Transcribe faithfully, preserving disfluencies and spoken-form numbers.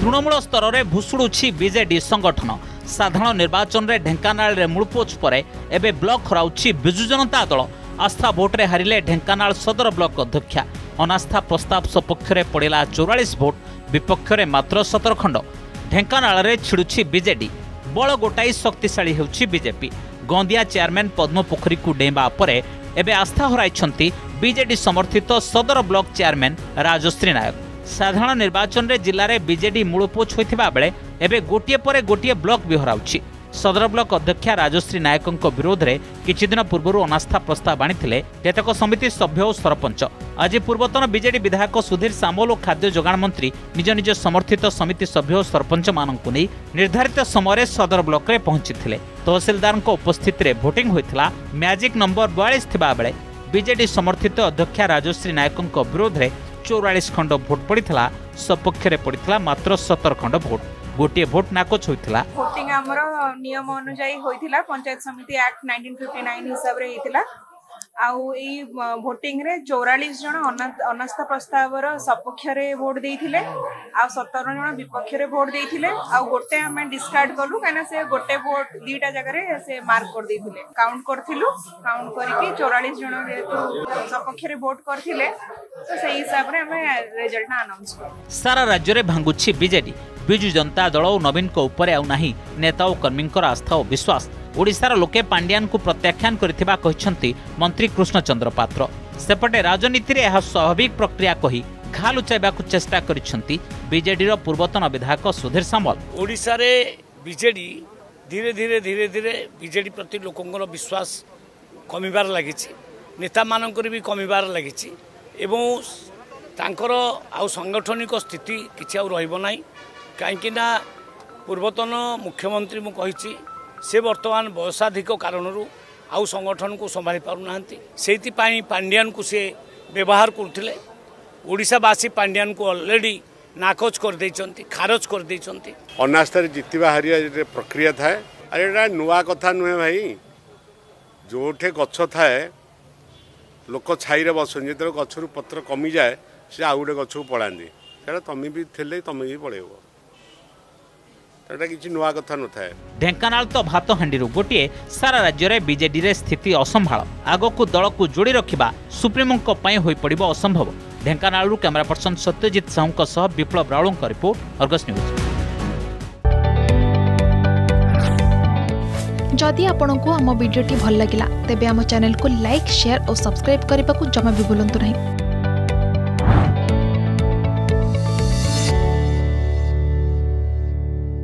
तृणमूल स्तर में भुशुड़ुछि बीजेडी संगठन। साधारण निर्वाचन में ढेंकानाल रे मूलपोच पर एबे ब्लॉक हराउछि बिजु जनता दल। आस्था भोट रे हारिले ढेंकानाल सदर ब्लॉक अध्यक्षा। अनास्था प्रस्ताव सपक्ष में पड़ा चौवालीस भोट, विपक्ष में मात्र सतर खंड। ढेंकानाल रे छिड़ुछि बीजेडी, बल गोटाई शक्तिशाली होउछि बीजेपी। गंदिया चेयरमैन पद्म पोखरी को डेंबा परे एबे आस्था हराइछंती बीजेडी समर्थित सदर ब्लॉक चेयरमैन राजश्री नायक। साधारण निर्वाचन रे जिले में बीजेडी मूलपोच होइथिबा बेले एबे गोटिए परे गोटिए ब्लॉक भी हराउछि। सदर ब्लॉक अध्यक्षा राजश्री नायक विरोध में किछि दिन पूर्व अनास्था प्रस्ताव आनिथिले केतेक समिति सभ्य और सरपंच। आज पूर्वतन बीजेडी विधायक सुधीर सामल और खाद्य जोगाण मंत्री निज निज समर्थित समिति सभ्य और सरपंच मानक नहीं निर्धारित समय सदर ब्लॉक रे पहुंची। तहसीलदार उपस्थित में भोटिंग होता। मैजिक नंबर बयालीस थिबा बेले बीजेडी समर्थित अध्यक्षा राजश्री नायक विरोध में चौवालीस खंड भोट पड़ा। सपक्ष में पड़ा मात्र सतर खंड भोट। गोटे भोट नाकोच होइथिला। भोटिंग हमर नियम अनुसार होइथिला। पंचायत समिति एक्ट नाइंटीन फिफ्टी नाइन हिसाब रे हेतिला। आउ ई भोटिंग रे चौवालीस जन अनास्था प्रस्ताव रो सपक्ष रे वोट देइथिले, आ सतर जन विपक्ष रे वोट देइथिले। आ गोटे हमें डिस्कार्ड कलु काना से गोटे वोट दीटा जगह रे से मार्क कर देइथिले। काउंट करथिलु, काउंट करके चौवालीस जन रे तो सपक्ष रे वोट करथिले, तो सही हिसाब रे हमें रिजल्ट अनाउंस कर। सारा राज्य रे भांगुछि बीजेडी। बिजु जनता दल और नवीन को ऊपर आउ नाही नेता और कर्मी आस्था और विश्वास। ओडिशार लोके पांड्यान को प्रत्याख्यान करिथिबा कहिसंती मंत्री कृष्णचंद्र पात्र। सेपटे राजनीति रे यह स्वाभाविक प्रक्रिया कही घा लुचाइबाकु चेष्टा करिसंती बीजेडी रो पूर्वतन विधायक सुधीर सामल। ओडिशा रे बीजेडी धीरे धीरे धीरे धीरे बीजेडी प्रति लोकंकर विश्वास कमिबार लागिछि, नेता मानकर भी कमिबार लागिछि एवं तांकर आउ सांगठनिक स्थिति किछि आउ रहइबो नाही। कहीं पूर्वतन मुख्यमंत्री मु कही से वर्तमान बयसाधिक कारण आउ संगठन को संभाली पारना से पांड्यान को से व्यवहार करते। ओडिशावासी पांड्यान को ऑलरेडी नाकोच कर देइचंती, खारज कर देइचंती। अनास्था जितवा हारिया प्रक्रिया थाए। अरे नुआ कथा नुहे भाई, जोठे गछ थाए लोक छाई बसन जो गचर पत्र कमी जाए से आउ गोटे गछ को पड़ाती। से तुम भी थे तुम भी पड़ेब, किसी नुआ कथा न थाए। ढेंकानाल तो भात हांडी गोटे सारा राज्य में बीजेडी रे स्थिति असंभाल। आगकू दल को जोड़ी रखा सुप्रीमों होई पड़िबो असंभव। ढेंकानाल कैमरा पर्सन सत्यजित साहू सह Biplab Raul report, Argus news. जदि आपंक आम भिडी भल लगा तेब आम चैनल को लाइक, शेयर और सब्सक्राइब करने को जमा भी भूलु नहीं।